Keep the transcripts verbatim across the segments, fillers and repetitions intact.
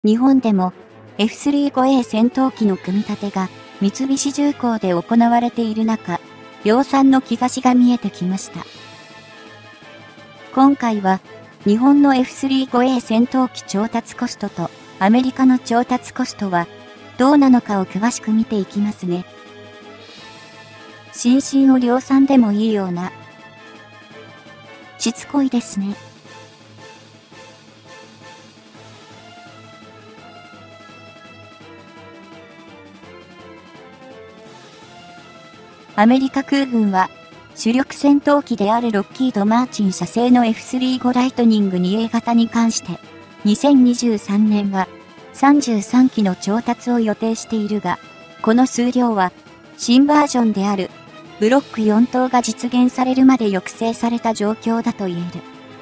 日本でも エフスリーファイブエー 戦闘機の組み立てが三菱重工で行われている中、量産の兆しが見えてきました。今回は日本の エフスリーファイブエー 戦闘機調達コストとアメリカの調達コストはどうなのかを詳しく見ていきますね。新進を量産でもいいような。しつこいですね。アメリカ空軍は主力戦闘機であるロッキード・マーチン社製の エフスリーファイブ ライトニング にエー 型に関してにせんにじゅうさんねんはさんじゅうさんきの調達を予定しているが、この数量は新バージョンであるブロックよんとうが実現されるまで抑制された状況だと言える。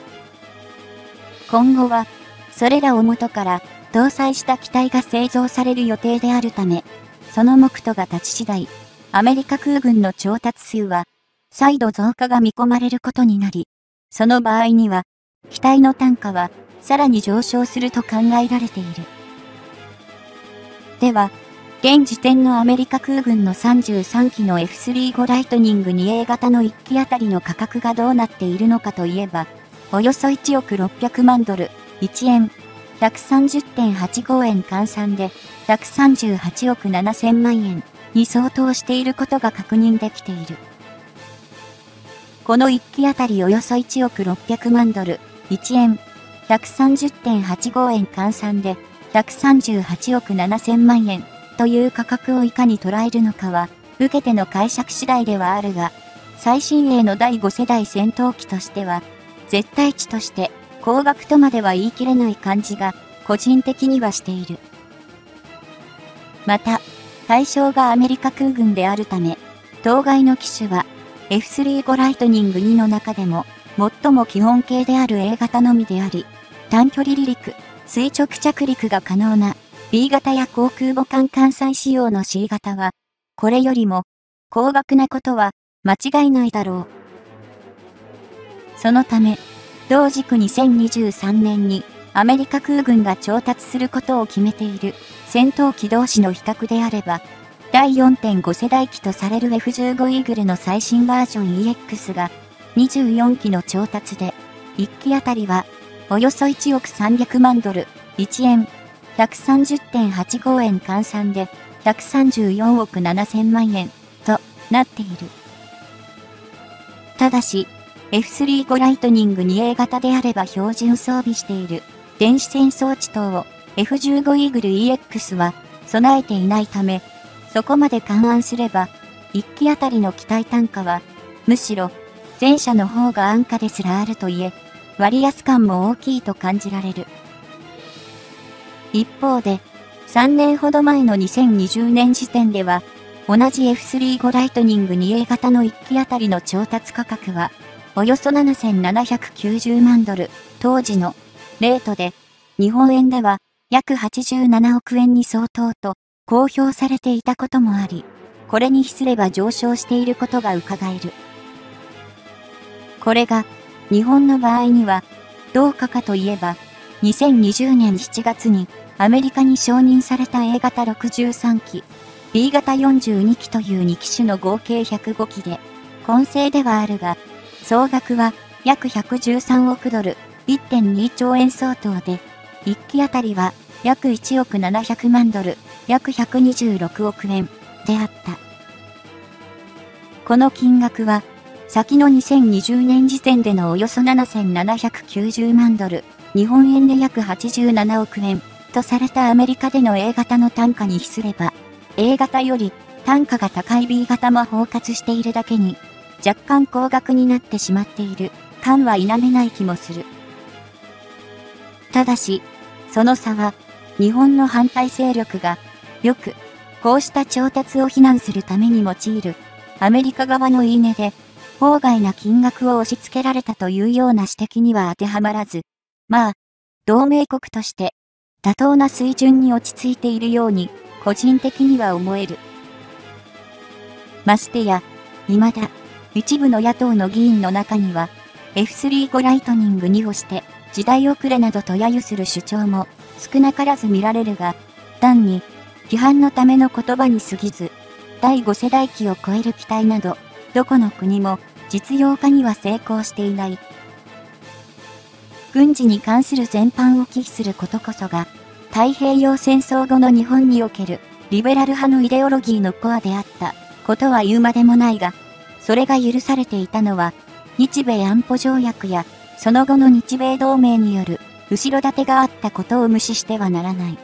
今後はそれらを元から搭載した機体が製造される予定であるため、その目途が立ち次第、アメリカ空軍の調達数は再度増加が見込まれることになり、その場合には機体の単価はさらに上昇すると考えられている。では、現時点のアメリカ空軍のさんじゅうさんきの エフスリーファイブ ライトニング にエー 型のいっきあたりの価格がどうなっているのかといえば、およそいちおくろっぴゃくまんドル、いちえん、ひゃくさんじゅってんはちごえん換算でひゃくさんじゅうはちおくななせんまんえんに相当していることが確認できている。このいっきあたりおよそいちおくろっぴゃくまんドル、いちえん、ひゃくさんじゅってんはちごえん換算でひゃくさんじゅうはちおくななせんまんえんという価格をいかに捉えるのかは、受け手の解釈次第ではあるが、最新鋭のだいご世代戦闘機としては、絶対値として高額とまでは言い切れない感じが個人的にはしている。また、対象がアメリカ空軍であるため、当該の機種は エフスリーファイブ ライトニングにの中でも最も基本形である エー 型のみであり、短距離離陸、垂直着陸が可能な ビー 型や航空母艦艦載仕様の シー 型は、これよりも高額なことは間違いないだろう。そのため、同軸にせんにじゅうさんねんにアメリカ空軍が調達することを決めている戦闘機同士の比較であれば、だい よんてんご 世代機とされる エフじゅうご イーグルの最新バージョン イーエックス がにじゅうよんきの調達で、いっきあたりはおよそいちおくさんびゃくまんドル、いちえん、ひゃくさんじゅってんはちごえん換算でひゃくさんじゅうよんおくななせんまんえんとなっている。ただし、エフスリーファイブ ライトニング にエー 型であれば標準装備している電子戦装置等を エフじゅうご イーグル イーエックス は備えていないため、そこまで勘案すれば、いっきあたりの機体単価は、むしろ前者の方が安価ですらあるといえ、割安感も大きいと感じられる。一方で、さんねんほど前のにせんにじゅうねん時点では、同じ エフスリーファイブ ライトニング にエー 型のいっきあたりの調達価格は、およそななせんななひゃくきゅうじゅうまんドル、当時のレートで、日本円では約はちじゅうななおくえんに相当と公表されていたこともあり、これに比すれば上昇していることが伺える。これが日本の場合にはどうかかといえば、にせんにじゅうねんしちがつにアメリカに承認された エー 型ろくじゅうさんき、ビー 型よんじゅうにきというに機種の合計ひゃくごきで、混成ではあるが、総額は約ひゃくじゅうさんおくドル、いってんにちょうえん相当で、いっきあたりは約いちおくななひゃくまんドル、約ひゃくにじゅうろくおくえんであった。この金額は、先のにせんにじゅうねん時点でのおよそななせんななひゃくきゅうじゅうまんドル、日本円で約はちじゅうななおくえんとされたアメリカでの エー 型の単価に比すれば、エー 型より単価が高い ビー 型も包括しているだけに、若干高額になってしまっている感は否めない気もする。ただし、その差は、日本の反対勢力が、よく、こうした調達を非難するために用いる、アメリカ側の言い値で、法外な金額を押し付けられたというような指摘には当てはまらず、まあ、同盟国として、妥当な水準に落ち着いているように、個人的には思える。ましてや、未だ、一部の野党の議員の中には、エフスリーファイブ ライトニングにをして、時代遅れなどと揶揄する主張も少なからず見られるが、単に批判のための言葉に過ぎず、だいご世代機を超える機体など、どこの国も実用化には成功していない。軍事に関する全般を忌避することこそが、太平洋戦争後の日本におけるリベラル派のイデオロギーのコアであったことは言うまでもないが、それが許されていたのは、日米安保条約やその後の日米同盟による後ろ盾があったことを無視してはならない。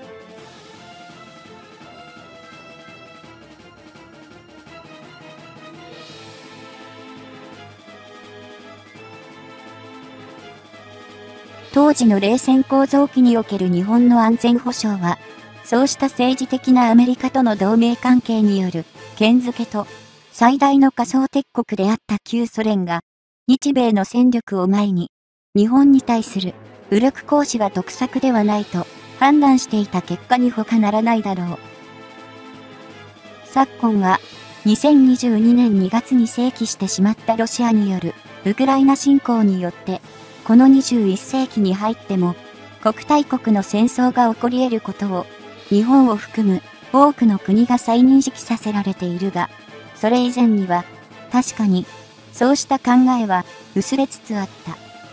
当時の冷戦構造期における日本の安全保障は、そうした政治的なアメリカとの同盟関係による権づけと、最大の仮想敵国であった旧ソ連が、日米の戦力を前に、日本に対する武力行使は得策ではないと判断していた結果に他ならないだろう。昨今は、にせんにじゅうにねんにがつに正規してしまったロシアによるウクライナ侵攻によって、このにじゅういっせいきに入っても、国対国の戦争が起こり得ることを、日本を含む多くの国が再認識させられているが、それ以前には、確かに、そうした考えは薄れつつあった。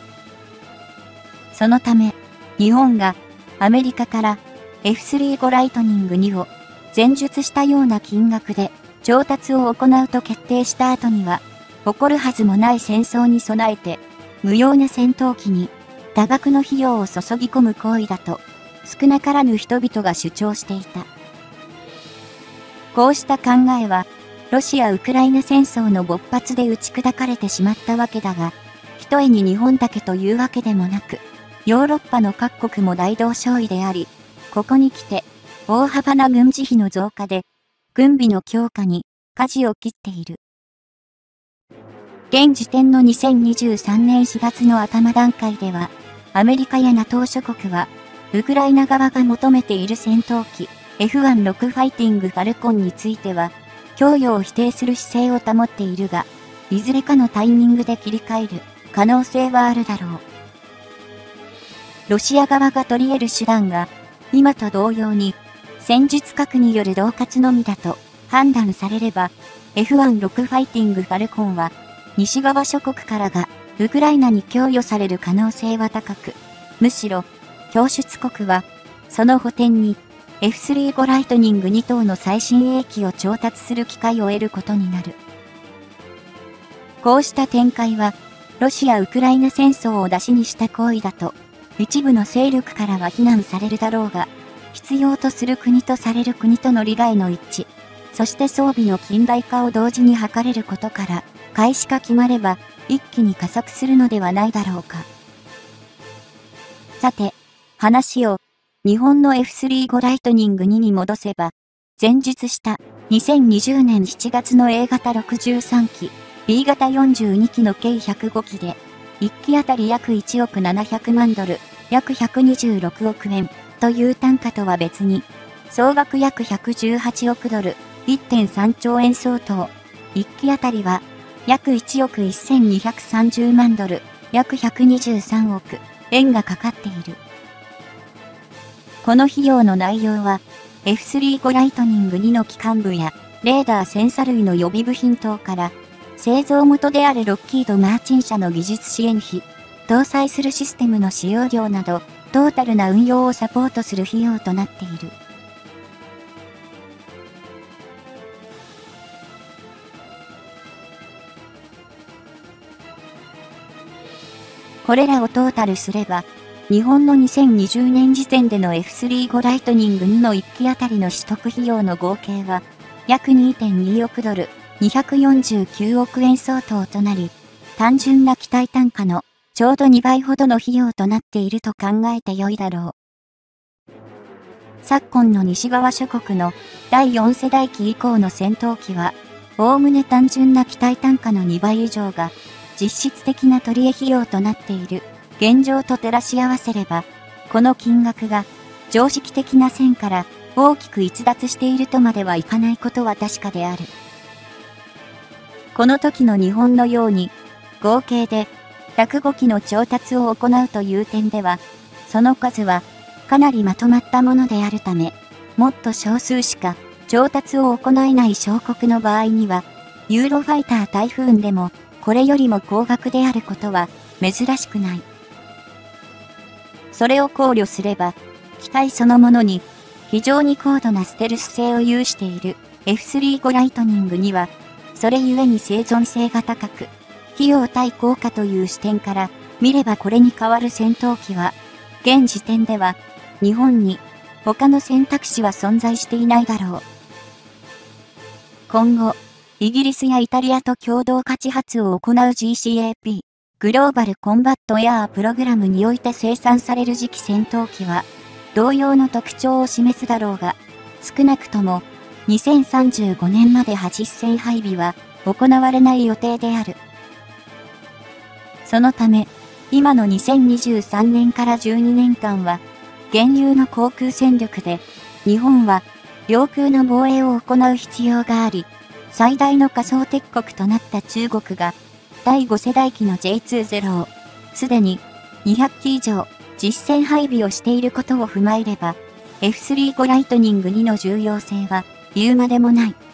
そのため、日本がアメリカから エフスリーご ライトニングにを前述したような金額で調達を行うと決定した後には、起こるはずもない戦争に備えて、無用な戦闘機に多額の費用を注ぎ込む行為だと少なからぬ人々が主張していた。こうした考えはロシア・ウクライナ戦争の勃発で打ち砕かれてしまったわけだが、ひとえに日本だけというわけでもなく、ヨーロッパの各国も大同小異であり、ここに来て大幅な軍事費の増加で軍備の強化に舵を切っている。現時点のにせんにじゅうさんねんしがつの頭段階では、アメリカや ナトー 諸国は、ウクライナ側が求めている戦闘機 エフじゅうろく ファイティングファルコンについては、供与を否定する姿勢を保っているが、いずれかのタイミングで切り替える可能性はあるだろう。ロシア側が取り得る手段が、今と同様に、戦術核による恫喝のみだと判断されれば、エフじゅうろく ファイティングファルコンは、西側諸国からがウクライナに供与される可能性は高く、むしろ、供出国は、その補填に エフスリーご ライトニングにとうの最新鋭機を調達する機会を得ることになる。こうした展開は、ロシア・ウクライナ戦争を出しにした行為だと、一部の勢力からは非難されるだろうが、必要とする国とされる国との利害の一致、そして装備の近代化を同時に図れることから、開始が決まれば一気に加速するのではないだろうか。さて、話を日本の エフスリーご ライトニングにに戻せば、前述したにせんにじゅうねんしちがつの エー 型ろくじゅうさんき、ビー 型よんじゅうにきの計ひゃくごきで、いっきあたり約いちおくななひゃくまんドル、約ひゃくにじゅうろくおくえんという単価とは別に、総額約ひゃくじゅうはちおくドル、いってんさんちょうえん相当、いっきあたりは約いちおくせんにひゃくさんじゅうまんドル、約ひゃくにじゅうさんおくえんがかかっている。この費用の内容は、エフスリーご ライトニングにの機関部や、レーダーセンサ類の予備部品等から、製造元であるロッキード・マーチン社の技術支援費、搭載するシステムの使用料など、トータルな運用をサポートする費用となっている。これらをトータルすれば、日本のにせんにじゅうねん時点での エフスリーご ライトニングにのいっきあたりの取得費用の合計は、約 にてんにおくドル、にひゃくよんじゅうきゅうおくえん相当となり、単純な機体単価のちょうどにばいほどの費用となっていると考えてよいだろう。昨今の西側諸国のだいよんせだい機以降の戦闘機は、おおむね単純な機体単価のにばい以上が、実質的な取り費用となっている現状と照らし合わせれば、この金額が常識的な線から大きく逸脱しているとまではいかないことは確かである。この時の日本のように合計でひゃくごきの調達を行うという点では、その数はかなりまとまったものであるため、もっと少数しか調達を行えない小国の場合には、ユーロファイタータイフーンでもこれよりも高額であることは珍しくない。それを考慮すれば、機体そのものに非常に高度なステルス性を有している エフスリーご ライトニングには、それゆえに生存性が高く、費用対効果という視点から見ればこれに代わる戦闘機は、現時点では日本に他の選択肢は存在していないだろう。今後、イギリスやイタリアと共同開発を行う ジーシーエーピー、グローバルコンバットエアープログラムにおいて生産される次期戦闘機は、同様の特徴を示すだろうが、少なくともにせんさんじゅうごねんまでは実戦配備は行われない予定である。そのため、今のにせんにじゅうさんねんからじゅうにねんかんは、現有の航空戦力で、日本は領空の防衛を行う必要があり、最大の仮想敵国となった中国が、だいご世代機の ジェイツーゼロ を、すでににひゃくき以上実戦配備をしていることを踏まえれば、エフスリーご ライトニングにの重要性は言うまでもない。